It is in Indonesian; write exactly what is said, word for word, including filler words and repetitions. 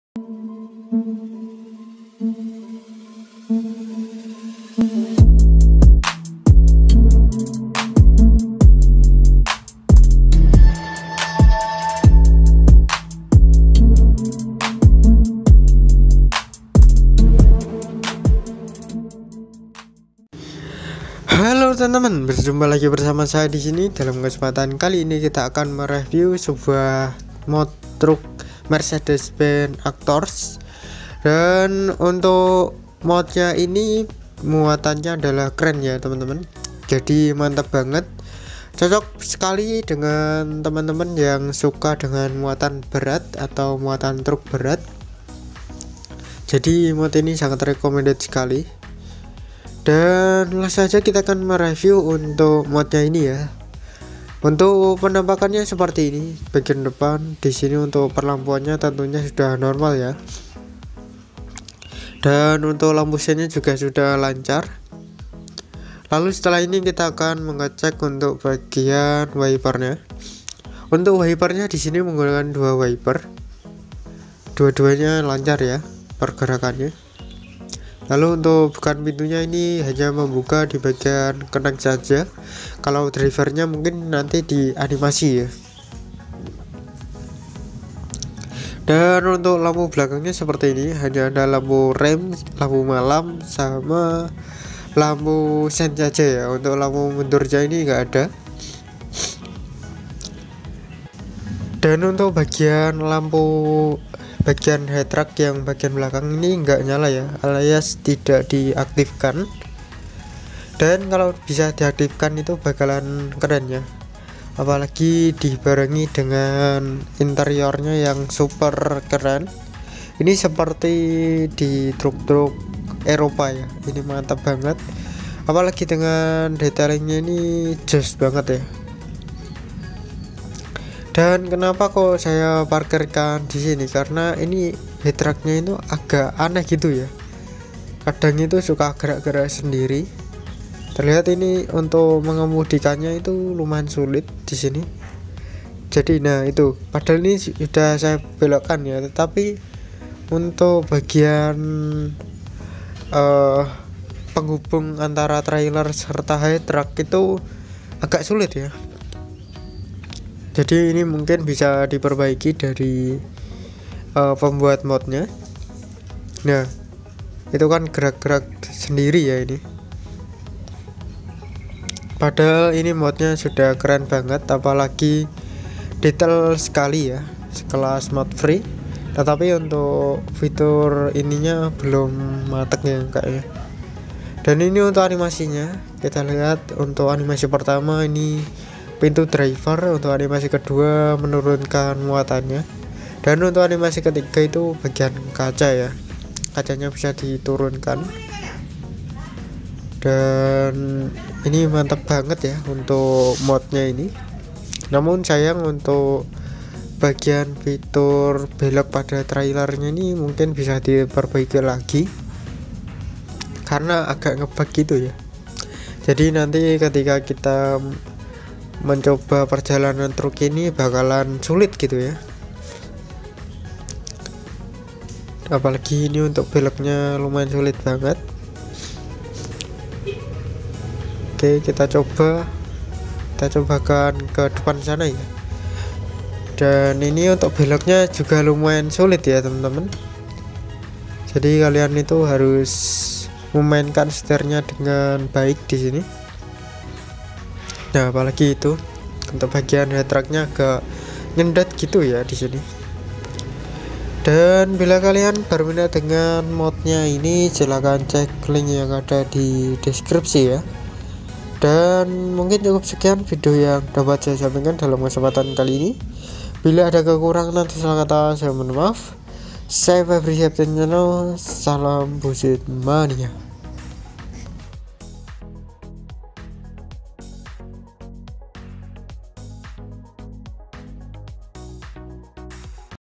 Halo teman-teman, berjumpa lagi bersama saya di sini. Dalam kesempatan kali ini kita akan mereview sebuah mod truk Mercedes-Benz Actros. Dan untuk modnya ini muatannya adalah keren ya teman-teman. Jadi mantap banget. Cocok sekali dengan teman-teman yang suka dengan muatan berat atau muatan truk berat. Jadi mod ini sangat recommended sekali. Dan langsung saja kita akan mereview untuk modnya ini ya. Untuk penampakannya seperti ini. Bagian depan di sini untuk perlampuannya tentunya sudah normal ya. Dan untuk lampu sennya juga sudah lancar. Lalu setelah ini kita akan mengecek untuk bagian wipernya. Untuk wipernya di sini menggunakan dua wiper. Dua-duanya lancar ya pergerakannya. Lalu untuk bukaan pintunya ini hanya membuka di bagian kenek saja. Kalau drivernya mungkin nanti di animasi ya. Dan untuk lampu belakangnya seperti ini, hanya ada lampu rem, lampu malam, sama lampu sen saja ya. Untuk lampu mundurnya ini enggak ada. Dan untuk bagian lampu bagian headrest yang bagian belakang ini enggak nyala ya, alias tidak diaktifkan. Dan kalau bisa diaktifkan itu bakalan keren ya, apalagi dibarengi dengan interiornya yang super keren. Ini seperti di truk-truk Eropa ya, ini mantap banget, apalagi dengan detailingnya ini jos banget ya. Dan kenapa kok saya parkirkan di sini? Karena ini headrestnya itu agak aneh gitu ya. Kadang itu suka gerak-gerak sendiri. Terlihat ini untuk mengemudikannya itu lumayan sulit di sini. Jadi nah itu, padahal ini sudah saya belokkan ya, tetapi untuk bagian uh, penghubung antara trailer serta headrest itu agak sulit ya. Jadi ini mungkin bisa diperbaiki dari uh, pembuat modnya. Nah, itu kan gerak-gerak sendiri ya ini. Padahal ini modnya sudah keren banget, apalagi detail sekali ya, sekelas mod free. Tetapi untuk fitur ininya belum matang ya kayaknya. Dan ini untuk animasinya, kita lihat untuk animasi pertama ini pintu driver, untuk animasi kedua menurunkan muatannya, dan untuk animasi ketiga itu bagian kaca ya, kacanya bisa diturunkan. Dan ini mantap banget ya untuk modnya ini. Namun sayang untuk bagian fitur belok pada trailernya ini mungkin bisa diperbaiki lagi, karena agak ngebug gitu ya. Jadi nanti ketika kita mencoba perjalanan truk ini bakalan sulit gitu ya, apalagi ini untuk beloknya lumayan sulit banget. Oke, kita coba kita cobakan ke depan sana ya. Dan ini untuk beloknya juga lumayan sulit ya teman-teman, jadi kalian itu harus memainkan setirnya dengan baik di sini. Nah, apalagi itu untuk bagian headrestnya agak nyendat gitu ya di sini. Dan bila kalian berminat dengan modnya ini, silahkan cek link yang ada di deskripsi ya. Dan mungkin cukup sekian video yang dapat saya sampaikan dalam kesempatan kali ini. Bila ada kekurangan nanti salah kata saya mohon maaf. Saya Febri Channel, salam busit mania.